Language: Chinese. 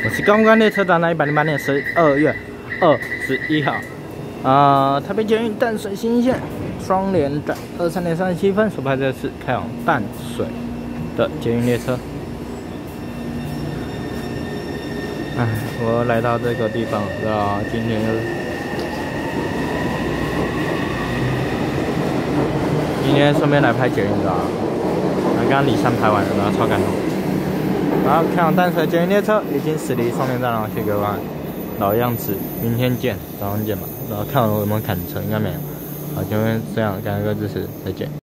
我是公关列车长，那108年12月21号，台北捷运淡水新线双连站23点37分所拍摄的是开往淡水的捷运列车。我来到这个地方，知道今天顺便来拍捷运，知道吗？刚刚里山拍完了，然后超感动。好，开往淡水捷运列车已经驶离双连站了，谢谢各位，老样子，明天见，早上见吧。然后看我有没有砍车，应该没有。好，今天这样，感谢各位支持，再见。